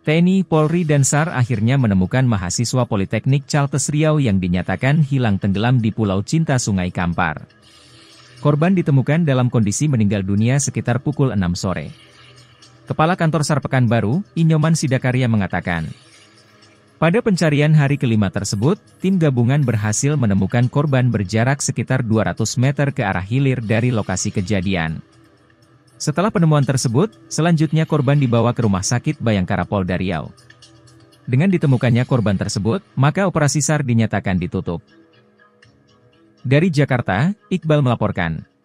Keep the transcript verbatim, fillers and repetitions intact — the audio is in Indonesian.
T N I, Polri dan S A R akhirnya menemukan mahasiswa Politeknik Chalters Riau yang dinyatakan hilang tenggelam di Pulau Cinta Sungai Kampar. Korban ditemukan dalam kondisi meninggal dunia sekitar pukul enam sore. Kepala Kantor S A R Pekanbaru, Inyoman Sidakarya mengatakan, pada pencarian hari kelima tersebut, tim gabungan berhasil menemukan korban berjarak sekitar dua ratus meter ke arah hilir dari lokasi kejadian. Setelah penemuan tersebut, selanjutnya korban dibawa ke Rumah Sakit Bayangkara Polda Riau. Dengan ditemukannya korban tersebut, maka operasi S A R dinyatakan ditutup. Dari Jakarta, Iqbal melaporkan.